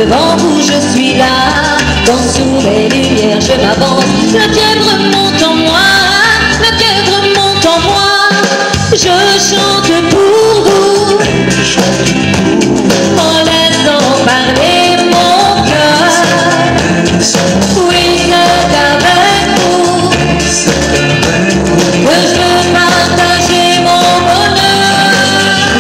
devant vous je suis là. Quand sous les lumières je m'avance, la fièvre monte en moi, la fièvre monte en moi. Je chante pour vous, en laissant parler mon cœur. Oui, c'est avec vous que je veux partager mon bonheur.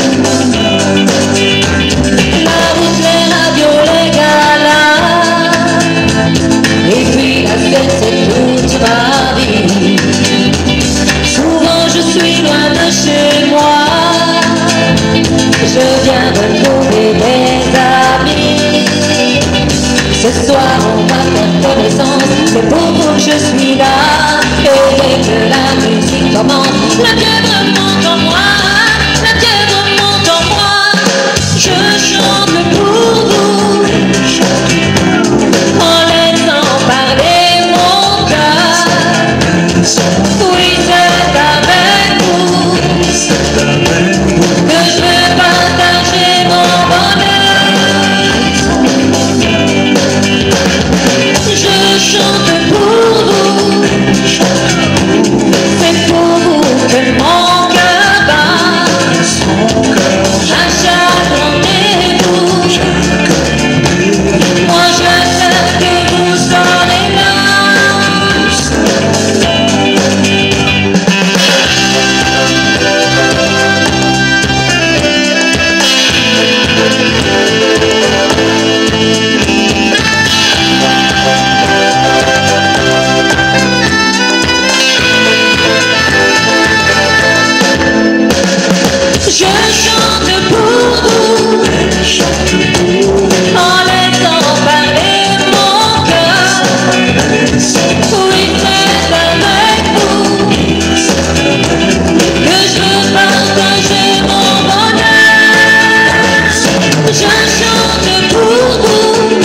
La route, les radios, les galas, et puis la fête, c'est toute ma vie. Souvent je suis loin de chez moi, je viens retrouver des amis. Ce soir on va faire connaissance, c'est pour vous que je suis là. Et dès que la musique commence, la fièvre monte en moi, la fièvre monte en moi. Je chante pour vous, en laissant parler mon cœur. Oui, c'est avec vous que je veux partager mon bonheur. Je chante pour vous, c'est pour vous que mon cœur bat. À chaque rendez-vous, moi je sais que vous serez là. Je chante pour vous, en laissant parler mon cœur. Oui, c'est avec vous que je veux partager mon bonheur. Je chante pour vous,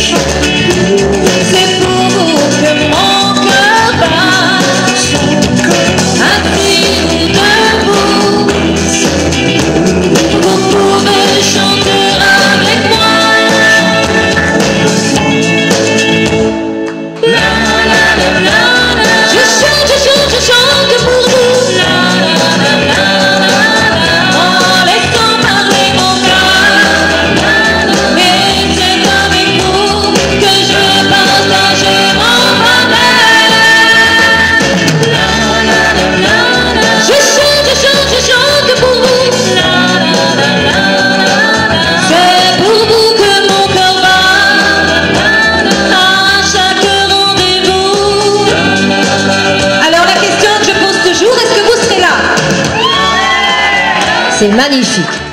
c'est pour vous que mon cœur bat. Assis ou debout, vous pouvez chanter avec moi. La la la la la. Je chante pour vous. La la la la la. En laissant parler mon cœur. Et c'est avec vous que je veux partager mon bonheur. La la la la la. Je chante pour vous. C'est pour vous que mon cœur bat. À chaque rendez-vous. Alors la question que je pose toujours, est-ce que vous serez là? C'est magnifique.